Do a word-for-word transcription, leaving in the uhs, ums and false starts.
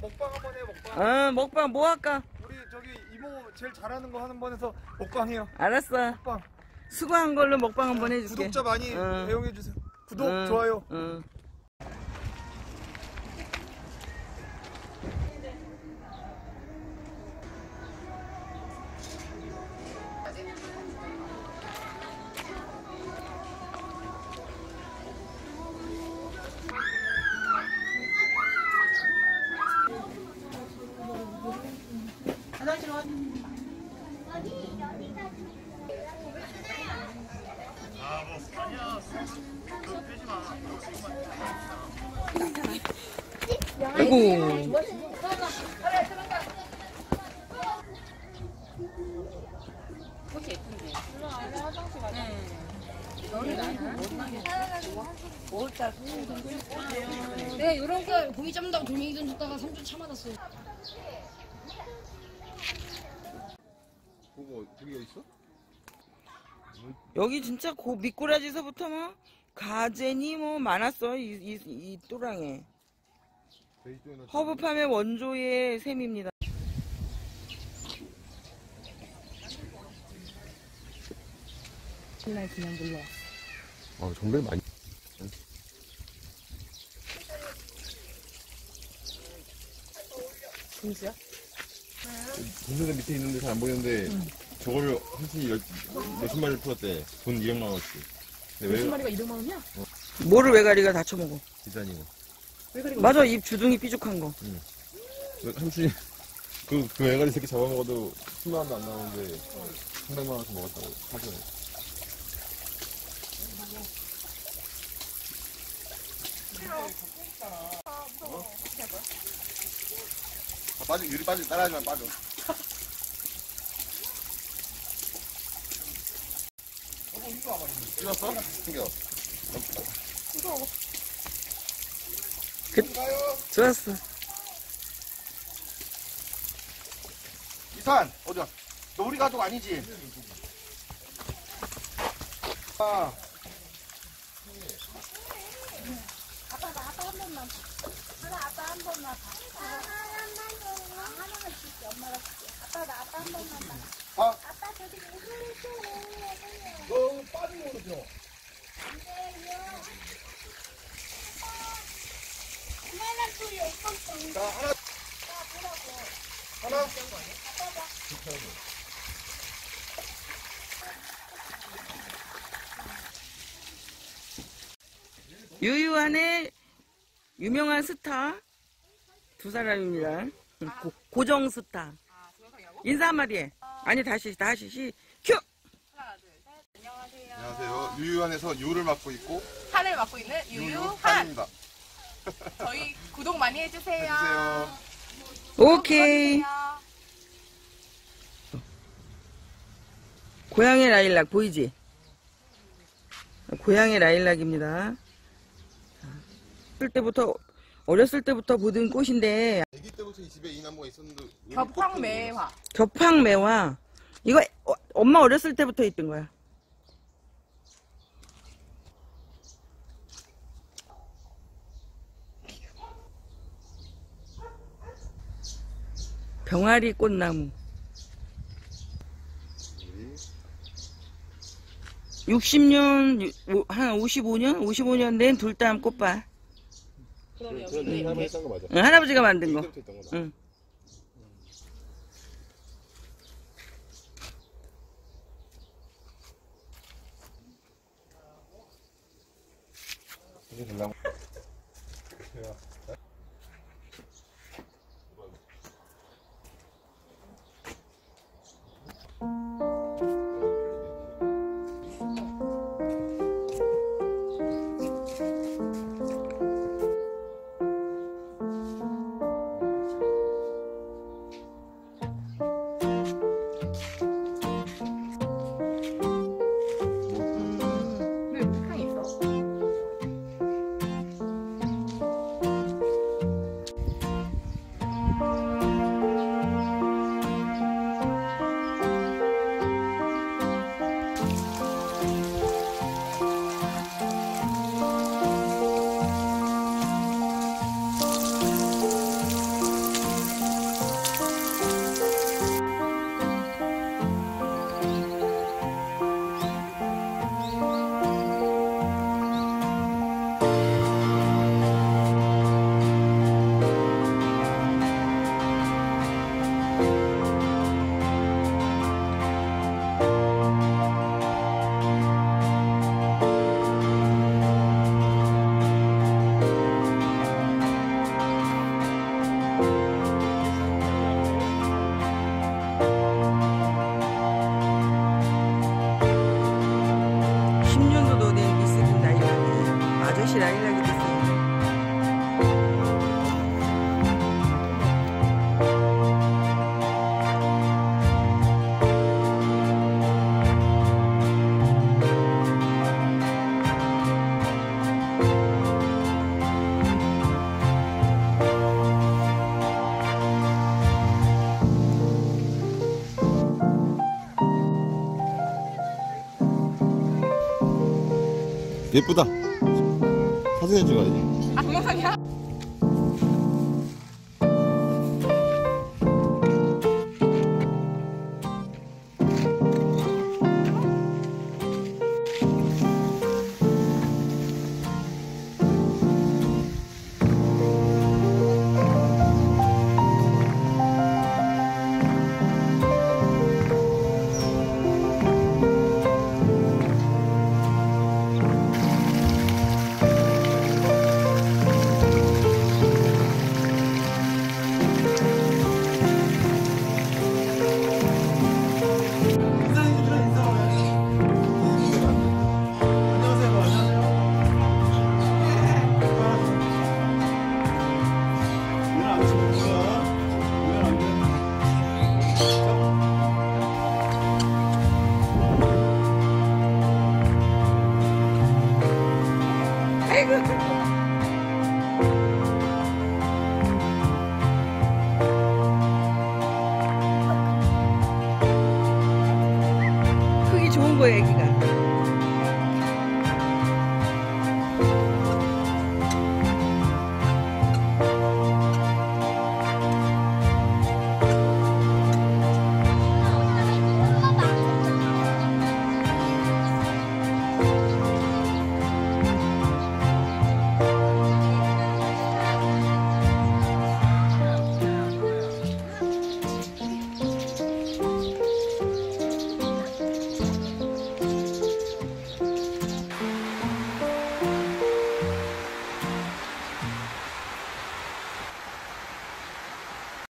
먹방 한번 해, 먹방. 어, 먹방 뭐 할까? 우리 저기 이모 제일 잘하는 거 하는 번에서 먹방 해요. 알았어. 먹방. 수고한 걸로 먹방 한번 해줄게. 구독자 많이 어. 애용해주세요. 구독, 어, 좋아요. 어. 아이고. 내가 이런 거 고기 잡는다고 돌멩이 던졌다가 삼 주 차 맞았어요. 그거 저기 있어? 여기 진짜 고 미꾸라지서부터 뭐 가재니 뭐 많았어. 이, 이, 이 또랑에. 허브팜의 원조의 셈입니다. 그날 그냥 놀러 왔어. 아, 정말 많이. 진짜? 동생들 밑에 있는데 잘 안 보이는데 응. 저거를 한시 몇십 마리를 풀었대. 돈 이백만 원씩. 몇십 마리가 이백만 원이야? 어. 뭐를 외가리가 다 처먹어? 기사님. 맞아, 입 주둥이 삐죽한 거. 응. 삼촌이 그, 그 외가리 새끼 잡아먹어도 십만 원도 안 나오는데 삼백만 원씩 먹었다고 사전에. 아, 빠져, 유리 빠져, 따라하지만 빠져. 찍었어? 챙겨. 그, 좋았어. 이산, 어디야? 너 우리 가족 아니지? 아. 아빠 나 아빠 한 번만 하나 아빠 한 번만 봐. 하나만 줘. 하나만 줄게. 엄마가 줄게. 아빠 나 아빠 한 번만 봐. 아. 아빠 저기 왜 그러세요? 너 빠진 거 그러죠? 안 돼요. 하나만 줘요. 이건 자, 하나. 자 보라고. 하나. 아빠 봐. 유유한의 유명한 스타 두 사람입니다. 고, 고정 스타. 인사 한마디 해. 아니 다시 다시 시 큐. 안녕하세요. 유유한에서 유를 맡고 있고 한을 맡고 있는 유유한. 유유한입니다. 저희 구독 많이 해주세요. 해주세요. 오케이. 고향의 라일락 보이지? 고향의 라일락입니다. 어렸을 때부터 어렸을 때부터 보던 꽃인데 아기 때부터 이 집에 이 나무가 있었는데 겹황매화. 겹황매화 이거 어, 엄마 어렸을 때부터 있던 거야. 병아리 꽃나무 육십 년, 한 오십오 년? 오십오 년 된 둘담 꽃밭. 그런 데 할머니 싼 거 맞아. 응, 할아버지가 만든 거. 이때부터 있던 거다. 응. 이게 될라고. 예쁘다. 사진을 찍어야지.